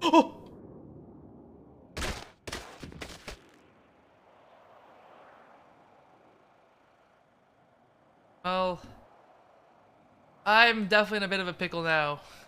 Oh! Well, I'm definitely in a bit of a pickle now.